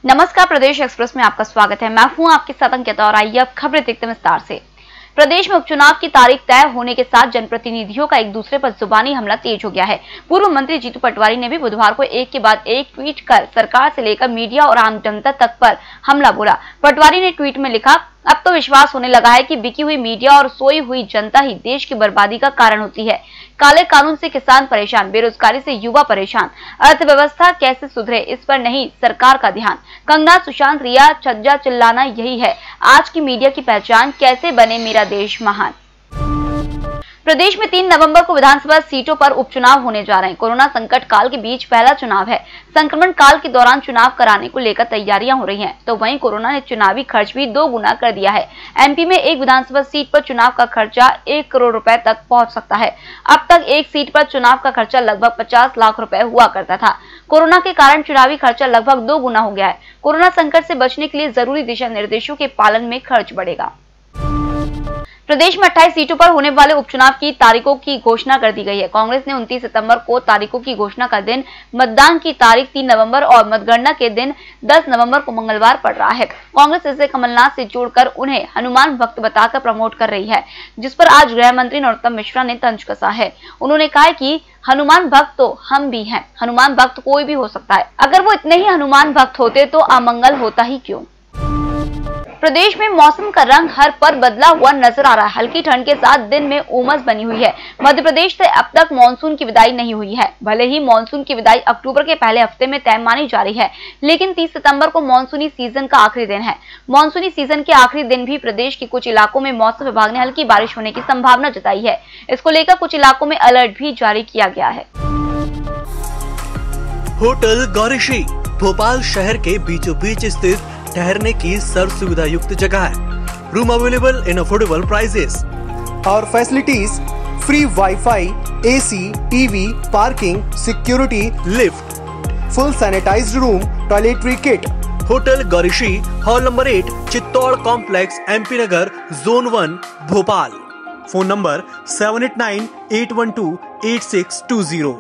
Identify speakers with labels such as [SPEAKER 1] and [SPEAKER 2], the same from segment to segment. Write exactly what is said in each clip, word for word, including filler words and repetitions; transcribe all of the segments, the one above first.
[SPEAKER 1] नमस्कार, प्रदेश एक्सप्रेस में आपका स्वागत है। मैं हूं आपके साथ अंकिता और आइए अब खबरें देखते हैं विस्तार से। प्रदेश में उपचुनाव की तारीख तय होने के साथ जनप्रतिनिधियों का एक दूसरे पर जुबानी हमला तेज हो गया है। पूर्व मंत्री जीतू पटवारी ने भी बुधवार को एक के बाद एक ट्वीट कर सरकार से लेकर मीडिया और आम जनता तक पर हमला बोला। पटवारी ने ट्वीट में लिखा, अब तो विश्वास होने लगा है कि बिकी हुई मीडिया और सोई हुई जनता ही देश की बर्बादी का कारण होती है। काले कानून से किसान परेशान, बेरोजगारी से युवा परेशान, अर्थव्यवस्था कैसे सुधरे इस पर नहीं सरकार का ध्यान। कंगना, सुशांत, रिया, छज्जा चिल्लाना यही है आज की मीडिया की पहचान। कैसे बने मेरा देश महान। प्रदेश में तीन नवंबर को विधानसभा सीटों पर उपचुनाव होने जा रहे हैं। कोरोना संकट काल के बीच पहला चुनाव है। संक्रमण काल के दौरान चुनाव कराने को लेकर तैयारियां हो रही हैं, तो वहीं कोरोना ने चुनावी खर्च भी दो गुना कर दिया है। एमपी में एक विधानसभा सीट पर चुनाव का खर्चा एक करोड़ रुपए तक पहुंच सकता है। अब तक एक सीट पर चुनाव का खर्चा लगभग पचास लाख रुपए हुआ करता था। कोरोना के कारण चुनावी खर्चा लगभग दो गुना हो गया है। कोरोना संकट से बचने के लिए जरूरी दिशा निर्देशों के पालन में खर्च बढ़ेगा। प्रदेश में अट्ठाईस सीटों पर होने वाले उपचुनाव की तारीखों की घोषणा कर दी गई है। कांग्रेस ने उनतीस सितंबर को तारीखों की घोषणा का दिन, मतदान की तारीख तीन नवंबर और मतगणना के दिन दस नवंबर को मंगलवार पड़ रहा है। कांग्रेस इसे कमलनाथ से जोड़कर उन्हें हनुमान भक्त बताकर प्रमोट कर रही है, जिस पर आज गृह मंत्री नरोत्तम मिश्रा ने तंज कसा है। उन्होंने कहा कि हनुमान भक्त तो हम भी हैं, हनुमान भक्त कोई भी हो सकता है। अगर वो इतने ही हनुमान भक्त होते तो अमंगल होता ही क्यों। प्रदेश में मौसम का रंग हर पर बदला हुआ नजर आ रहा है। हल्की ठंड के साथ दिन में उमस बनी हुई है। मध्य प्रदेश से अब तक मानसून की विदाई नहीं हुई है। भले ही मानसून की विदाई अक्टूबर के पहले हफ्ते में तय मानी जा रही है, लेकिन तीस सितंबर को मानसूनी सीजन का आखिरी दिन है। मानसूनी सीजन के आखिरी दिन भी प्रदेश के कुछ इलाकों में मौसम विभाग ने हल्की बारिश होने की संभावना जताई है। इसको लेकर कुछ इलाकों में अलर्ट भी जारी किया गया है।
[SPEAKER 2] होटल गौरीशी भोपाल शहर के बीचों बीच स्थित ठहरने की सर्व सुविधा युक्त जगह है। Room available in affordable prices
[SPEAKER 3] और facilities free WiFi, AC, TV, parking, security,
[SPEAKER 2] lift,
[SPEAKER 3] full sanitised room, toiletry kit.
[SPEAKER 2] Hotel Gaurishi, hall number eight, Chittor complex, MP Nagar, zone one, Bhopal. Phone number seven eight nine eight one two eight six two zero.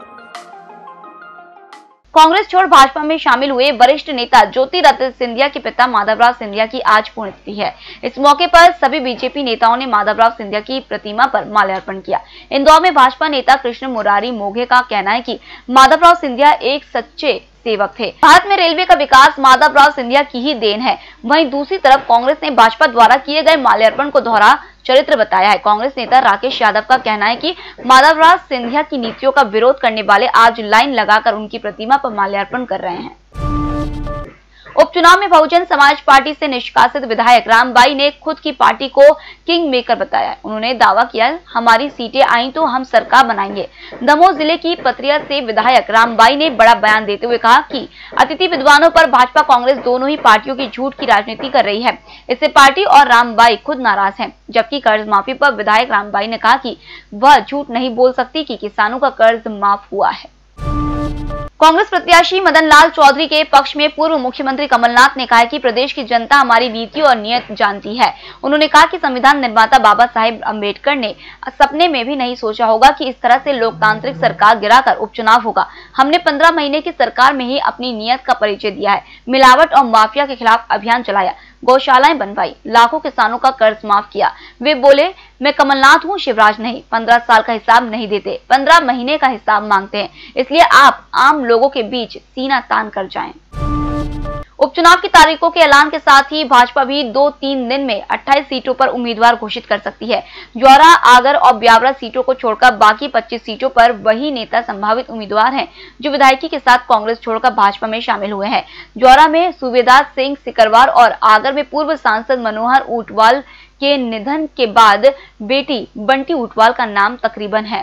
[SPEAKER 1] Congress छोड़ भाजपा में शामिल हुए वरिष्ठ नेता ज्योतिरादित्य सिंधिया के पिता माधवराव सिंधिया की आज पुण्यतिथि है। इस मौके पर सभी बीजेपी नेताओं ने माधवराव सिंधिया की प्रतिमा पर माल्यार्पण किया। इंदौर में भाजपा नेता कृष्ण मुरारी मोघे का कहना है कि माधवराव सिंधिया एक सच्चे सेवक थे। भारत में रेलवे का विकास माधवराव सिंधिया की ही देन है। वहीं दूसरी तरफ कांग्रेस ने भाजपा द्वारा किए गए माल्यार्पण को दोहरा चरित्र बताया है। कांग्रेस नेता राकेश यादव का कहना है कि माधवराव सिंधिया की नीतियों का विरोध करने वाले आज लाइन लगाकर उनकी प्रतिमा पर माल्यार्पण कर रहे हैं। उपचुनाव में बहुजन समाज पार्टी से निष्कासित विधायक रामबाई ने खुद की पार्टी को किंग मेकर बताया। उन्होंने दावा किया, हमारी सीटें आई तो हम सरकार बनाएंगे। दमोह जिले की पतरिया से विधायक रामबाई ने बड़ा बयान देते हुए कहा कि अतिथि विद्वानों पर भाजपा कांग्रेस दोनों ही पार्टियों की झूठ की राजनीति कर रही है। इससे पार्टी और रामबाई खुद नाराज हैं। जबकि कर्ज माफी पर विधायक रामबाई ने कहा कि वह झूठ नहीं बोल सकती कि किसानों का कर्ज माफ हुआ है। कांग्रेस प्रत्याशी मदन लाल चौधरी के पक्ष में पूर्व मुख्यमंत्री कमलनाथ ने कहा है कि प्रदेश की जनता हमारी नीति और नियत जानती है। उन्होंने कहा कि संविधान निर्माता बाबा साहेब अम्बेडकर ने सपने में भी नहीं सोचा होगा कि इस तरह से लोकतांत्रिक सरकार गिराकर उपचुनाव होगा। हमने पंद्रह महीने की सरकार में ही अपनी नियत का परिचय दिया है। मिलावट और माफिया के खिलाफ अभियान चलाया, गौशालाएं बनवाई, लाखों किसानों का कर्ज माफ किया। वे बोले, मैं कमलनाथ हूँ, शिवराज नहीं। पंद्रह साल का हिसाब नहीं देते, पंद्रह महीने का हिसाब मांगते हैं। इसलिए आप आम लोगों के बीच सीना तान कर जाएं। उपचुनाव की तारीखों के ऐलान के साथ ही भाजपा भी दो तीन दिन में अट्ठाईस सीटों पर उम्मीदवार घोषित कर सकती है। ज्वारा, आगर और ब्यावरा सीटों को छोड़कर बाकी पच्चीस सीटों पर वही नेता संभावित उम्मीदवार हैं जो विधायकी के साथ कांग्रेस छोड़कर भाजपा में शामिल हुए हैं। ज्वारा में सूबेदार सिंह सिकरवार और आगर में पूर्व सांसद मनोहर ऊंटवाल के निधन के बाद बेटी बंटी ऊंटवाल का नाम तकरीबन है।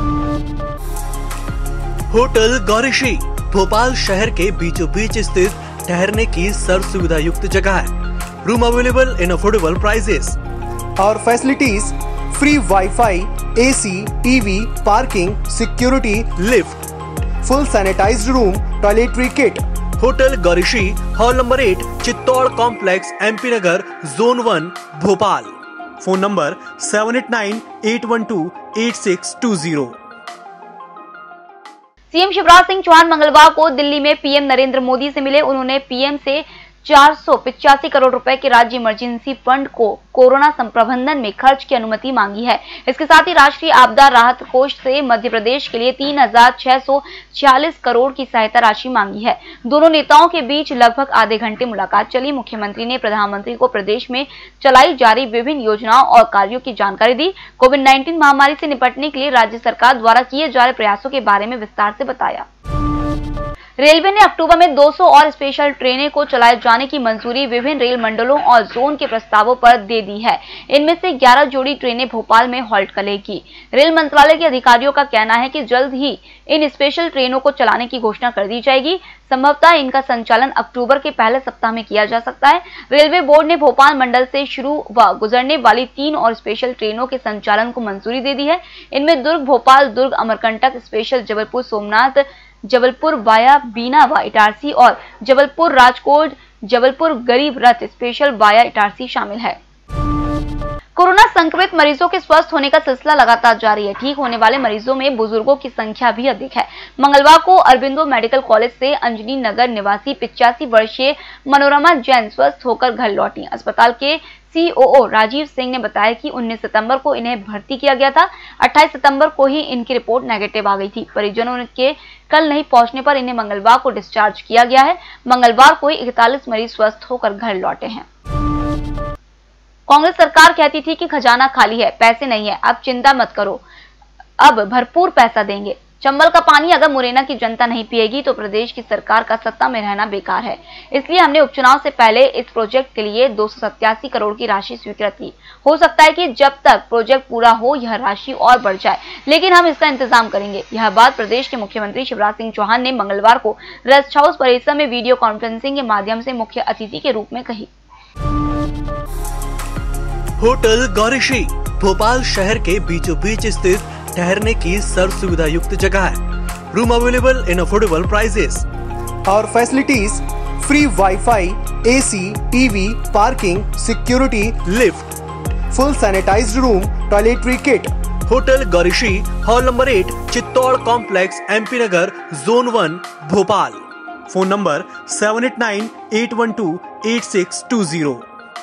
[SPEAKER 2] होटल गौरीशी भोपाल शहर के बीचों बीच स्थित ठहरने की सर्व सुविधा युक्त जगह है। Room available in affordable prices
[SPEAKER 3] और facilities free WiFi, AC, TV, parking, security,
[SPEAKER 2] lift,
[SPEAKER 3] full sanitised room, toiletry kit.
[SPEAKER 2] Hotel Gaurishi, hall number eight, Chittor complex, MP Nagar, zone one, Bhopal. Phone number seven eight nine eight one two eight six two zero.
[SPEAKER 1] CM Shivraj Singh Chouhan मंगलवार को दिल्ली में PM Narendra Modi से मिले। उन्होंने PM से चार सौ पिचासी करोड़ रुपए के राज्य इमरजेंसी फंड को कोरोना प्रबंधन में खर्च की अनुमति मांगी है। इसके साथ ही राष्ट्रीय आपदा राहत कोष से मध्य प्रदेश के लिए तीन हजार छह सौ छियालीस करोड़ की सहायता राशि मांगी है। दोनों नेताओं के बीच लगभग आधे घंटे मुलाकात चली। मुख्यमंत्री ने प्रधानमंत्री को प्रदेश में चलाई जा रही विभिन्न योजनाओं और कार्यों की जानकारी दी। कोविड नाइन्टीन महामारी से निपटने के लिए राज्य सरकार द्वारा किए जा रहे प्रयासों के बारे में विस्तार से बताया। रेलवे ने अक्टूबर में दो सौ और स्पेशल ट्रेनें को चलाए जाने की मंजूरी विभिन्न रेल मंडलों और जोन के प्रस्तावों पर दे दी है। इनमें से ग्यारह जोड़ी ट्रेनें भोपाल में हॉल्ट करेगी। रेल मंत्रालय के अधिकारियों का कहना है कि जल्द ही इन स्पेशल ट्रेनों को चलाने की घोषणा कर दी जाएगी। संभवतः इनका संचालन अक्टूबर के पहले सप्ताह में किया जा सकता है। रेलवे बोर्ड ने भोपाल मंडल से शुरू व गुजरने वाली तीन और स्पेशल ट्रेनों के संचालन को मंजूरी दे दी है। इनमें दुर्ग भोपाल, दुर्ग अमरकंटक स्पेशल, जबलपुर सोमनाथ, जबलपुर वाया बीना व इटारसी और जबलपुर राजकोट, जबलपुर गरीब रथ स्पेशल वाया इटारसी शामिल है। कोरोना संक्रमित मरीजों के स्वस्थ होने का सिलसिला लगातार जारी है। ठीक होने वाले मरीजों में बुजुर्गों की संख्या भी अधिक है। मंगलवार को अरबिंदो मेडिकल कॉलेज से अंजनी नगर निवासी पिचासी वर्षीय मनोरमा जैन स्वस्थ होकर घर लौटी। अस्पताल के सीओओ राजीव सिंह ने बताया कि उन्नीस सितंबर को इन्हें भर्ती किया गया था। अट्ठाईस सितंबर को ही इनकी रिपोर्ट नेगेटिव आ गई थी। परिजनों के कल नहीं पहुंचने पर इन्हें मंगलवार को डिस्चार्ज किया गया है। मंगलवार को ही इकतालीस मरीज स्वस्थ होकर घर लौटे हैं। कांग्रेस सरकार कहती थी कि खजाना खाली है, पैसे नहीं है, अब चिंता मत करो, अब भरपूर पैसा देंगे। चंबल का पानी अगर मुरैना की जनता नहीं पिएगी तो प्रदेश की सरकार का सत्ता में रहना बेकार है। इसलिए हमने उपचुनाव से पहले इस प्रोजेक्ट के लिए दो सौ सत्तासी करोड़ की राशि स्वीकृत की। हो सकता है कि जब तक प्रोजेक्ट पूरा हो यह राशि और बढ़ जाए, लेकिन हम इसका इंतजाम करेंगे। यह बात प्रदेश के मुख्यमंत्री शिवराज सिंह चौहान ने मंगलवार को रेस्ट हाउस परिसर में वीडियो कॉन्फ्रेंसिंग के माध्यम से मुख्य अतिथि के रूप में कही।
[SPEAKER 2] होटल गौरीश्री भोपाल शहर के बीचों बीच स्थित ठहरने की सर्व सुविधा युक्त जगह है। Room available in affordable prices
[SPEAKER 3] और facilities free WiFi, AC, TV, parking, security,
[SPEAKER 2] lift,
[SPEAKER 3] full sanitised room, toiletry kit.
[SPEAKER 2] Hotel Gaurishree, hall number eight, Chittor complex, MP Nagar, zone one, Bhopal. Phone number seven eight nine eight one two eight six two zero.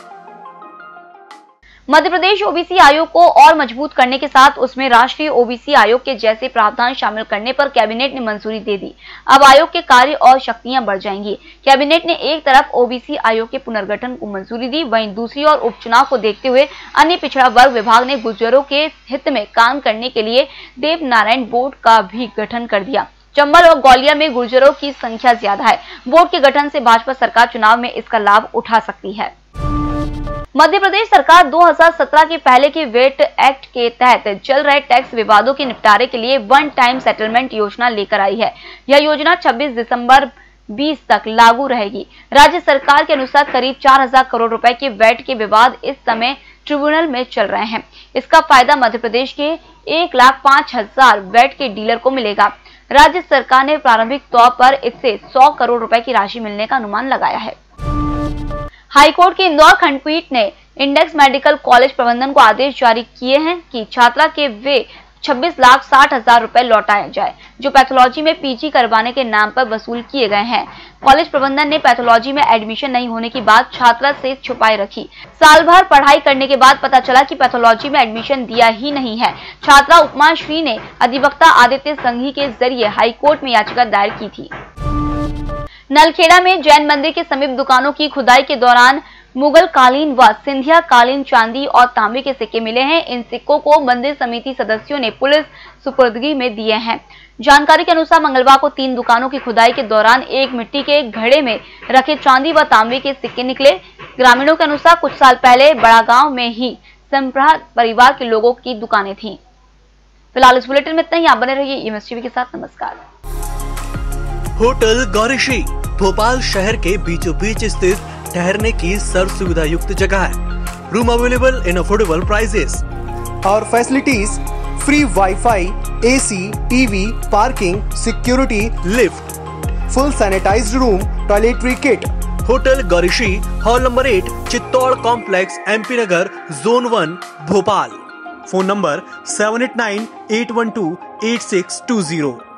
[SPEAKER 1] Madhya Pradesh OBC आयोग को और मजबूत करने के साथ उसमें राष्ट्रीय OBC आयोग के जैसे प्रावधान शामिल करने पर कैबिनेट ने मंजूरी दे दी। अब आयोग के कार्य और शक्तियां बढ़ जाएंगी। कैबिनेट ने एक तरफ ओबीसी आयोग के पुनर्गठन को मंजूरी दी, वहीं दूसरी ओर उपचुनाव को देखते हुए अन्य पिछड़ा वर्ग विभाग ने गुर्जरों के हित में काम करने के लिए देव नारायण बोर्ड का भी गठन कर दिया। चंबल और ग्वालियर में गुर्जरों की संख्या ज्यादा है। बोर्ड के गठन से भाजपा सरकार चुनाव में इसका लाभ उठा सकती है। मध्य प्रदेश सरकार दो हज़ार सत्रह के पहले के वेट एक्ट के तहत चल रहे टैक्स विवादों के निपटारे के लिए वन टाइम सेटलमेंट योजना लेकर आई है। यह योजना छब्बीस दिसंबर बीस तक लागू रहेगी। राज्य सरकार के अनुसार करीब चार हजार करोड़ रुपए के वेट के विवाद इस समय ट्रिब्यूनल में चल रहे हैं। इसका फायदा मध्य प्रदेश के एक लाख पांच हजार वेट के डीलर को मिलेगा। राज्य सरकार ने प्रारंभिक तौर पर इससे सौ करोड़ रुपए की राशि मिलने का अनुमान लगाया है। हाईकोर्ट की इंदौर खंडपीठ ने इंडेक्स मेडिकल कॉलेज प्रबंधन को आदेश जारी किए हैं कि छात्रा के वे छब्बीस लाख साठ हजार रुपए लौटाए जाए, जो पैथोलॉजी में पीजी करवाने के नाम पर वसूल किए गए हैं। कॉलेज प्रबंधन ने पैथोलॉजी में एडमिशन नहीं होने की बात छात्रा से छुपाई रखी। साल भर पढ़ाई करने के बाद पता चला कि पैथोलॉजी में एडमिशन दिया ही नहीं है। छात्रा उपमा श्री ने अधिवक्ता आदित्य संघी के जरिए हाईकोर्ट में याचिका दायर की थी। नलखेड़ा में जैन मंदिर के समीप दुकानों की खुदाई के दौरान मुगल कालीन व सिंधिया कालीन चांदी और तांबे के सिक्के मिले हैं। इन सिक्कों को मंदिर समिति सदस्यों ने पुलिस सुपुर्दगी में दिए हैं। जानकारी के अनुसार मंगलवार को तीन दुकानों की खुदाई के दौरान एक मिट्टी के घड़े में रखे चांदी व तांबे के सिक्के निकले। ग्रामीणों के अनुसार कुछ साल पहले बड़ा गांव में ही संप्रहार परिवार के लोगों की दुकानें थीं। फिलहाल इस बुलेटिन में इतना ही। आप बने रहिए एमएस टीवी के साथ। नमस्कार।
[SPEAKER 2] होटल गौरीश्री भोपाल शहर के बीचों बीच स्थित ठहरने की सर्व सुविधा युक्त जगह है। Room available in affordable prices
[SPEAKER 3] और facilities free WiFi, AC, TV, parking, security,
[SPEAKER 2] lift,
[SPEAKER 3] full sanitised room, toiletry kit.
[SPEAKER 2] Hotel Gaurishree, hall number eight, Chittor complex, MP Nagar, zone one, Bhopal. Phone number seven eight nine eight one two eight six two zero.